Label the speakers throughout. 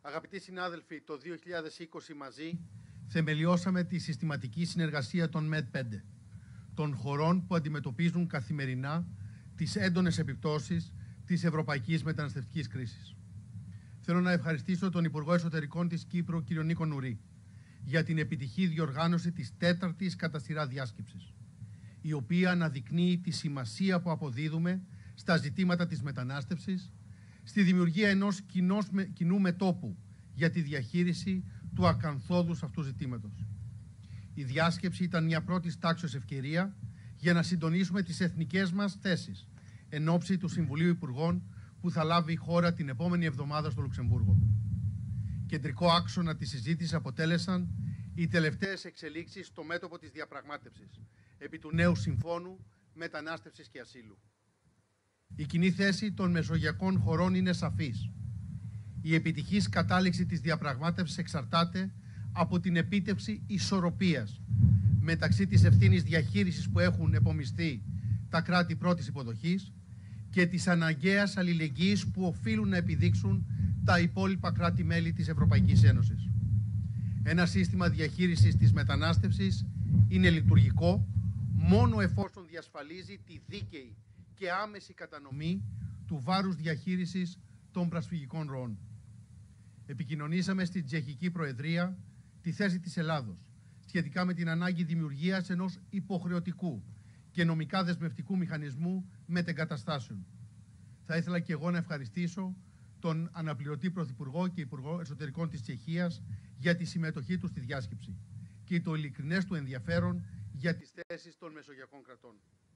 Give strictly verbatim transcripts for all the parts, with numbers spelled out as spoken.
Speaker 1: Αγαπητοί συνάδελφοι, το δύο χιλιάδες είκοσι μαζί θεμελιώσαμε τη συστηματική συνεργασία των ΜΕΔ πέντε, των χωρών που αντιμετωπίζουν καθημερινά τις έντονες επιπτώσεις της ευρωπαϊκής μεταναστευτικής κρίσης. Θέλω να ευχαριστήσω τον Υπουργό Εσωτερικών της Κύπρου, κ. Νίκο Νουρί, για την επιτυχή διοργάνωση της τέταρτης κατά σειρά διάσκεψης, η οποία αναδεικνύει τη σημασία που αποδίδουμε στα ζητήματα της μετανάστευσης, στη δημιουργία ενός κοινός, κοινού μετώπου για τη διαχείριση του ακαθόδους αυτού ζητήματος. Η διάσκεψη ήταν μια πρώτης τάξεως ευκαιρία για να συντονίσουμε τις εθνικές μας θέσεις εν ώψη του Συμβουλίου Υπουργών που θα λάβει η χώρα την επόμενη εβδομάδα στο Λουξεμβούργο. Κεντρικό άξονα της συζήτησης αποτέλεσαν οι τελευταίες εξελίξεις στο μέτωπο της διαπραγμάτευσης επί του νέου Συμφώνου Μετανάστευσης και Ασύλου. Η κοινή θέση των μεσογειακών χωρών είναι σαφής. Η επιτυχής κατάληξη της διαπραγμάτευσης εξαρτάται από την επίτευξη ισορροπίας μεταξύ της ευθύνης διαχείρισης που έχουν επομιστεί τα κράτη πρώτης υποδοχής και της αναγκαίας αλληλεγγύης που οφείλουν να επιδείξουν τα υπόλοιπα κράτη-μέλη της Ευρωπαϊκής Ένωσης. Ένα σύστημα διαχείρισης της μετανάστευσης είναι λειτουργικό μόνο εφόσον διασφαλίζει τη δίκαιη και άμεση κατανομή του βάρους διαχείρισης των προσφυγικών ροών. Επικοινωνήσαμε στην Τσεχική Προεδρία τη θέση της Ελλάδος σχετικά με την ανάγκη δημιουργίας ενός υποχρεωτικού και νομικά δεσμευτικού μηχανισμού μετεγκαταστάσεων. Θα ήθελα και εγώ να ευχαριστήσω τον αναπληρωτή Πρωθυπουργό και Υπουργό Εσωτερικών της Τσεχίας για τη συμμετοχή του στη διάσκεψη και το ειλικρινές του ενδιαφέρον για τις θέσεις των μεσογειακών κρατών.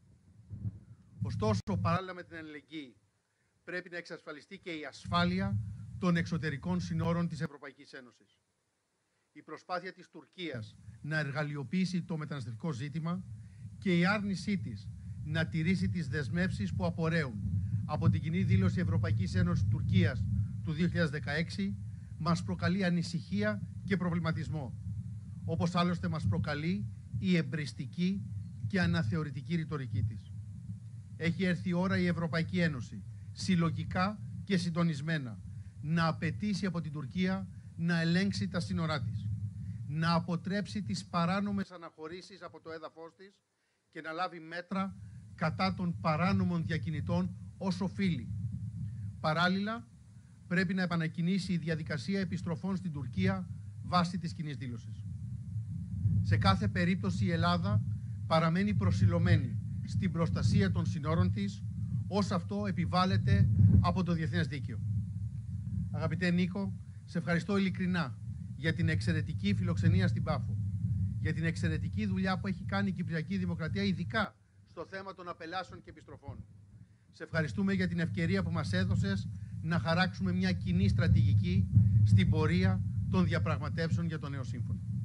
Speaker 1: Ωστόσο, παράλληλα με την αλληλεγγύη, πρέπει να εξασφαλιστεί και η ασφάλεια των εξωτερικών συνόρων της Ευρωπαϊκής Ένωσης. Η προσπάθεια της Τουρκίας να εργαλειοποιήσει το μεταναστευτικό ζήτημα και η άρνησή της να τηρήσει τις δεσμεύσεις που απορρέουν από την κοινή δήλωση Ευρωπαϊκής Ένωσης Τουρκίας του δύο χιλιάδες δεκαέξι μας προκαλεί ανησυχία και προβληματισμό, όπως άλλωστε μας προκαλεί η εμπριστική και αναθεωρητική ρητορική της. Έχει έρθει η ώρα η Ευρωπαϊκή Ένωση συλλογικά και συντονισμένα να απαιτήσει από την Τουρκία να ελέγξει τα σύνορά της, να αποτρέψει τις παράνομες αναχωρήσεις από το έδαφος της και να λάβει μέτρα κατά των παράνομων διακινητών ως οφείλει. Παράλληλα, πρέπει να επανακινήσει η διαδικασία επιστροφών στην Τουρκία βάσει της κοινής δήλωσης. Σε κάθε περίπτωση η Ελλάδα παραμένει προσιλωμένη στην προστασία των συνόρων της, ως αυτό επιβάλλεται από το Διεθνές Δίκαιο. Αγαπητέ Νίκο, σε ευχαριστώ ειλικρινά για την εξαιρετική φιλοξενία στην Πάφο, για την εξαιρετική δουλειά που έχει κάνει η Κυπριακή Δημοκρατία, ειδικά στο θέμα των απελάσεων και επιστροφών. Σε ευχαριστούμε για την ευκαιρία που μας έδωσες να χαράξουμε μια κοινή στρατηγική στην πορεία των διαπραγματεύσεων για το νέο σύμφωνο.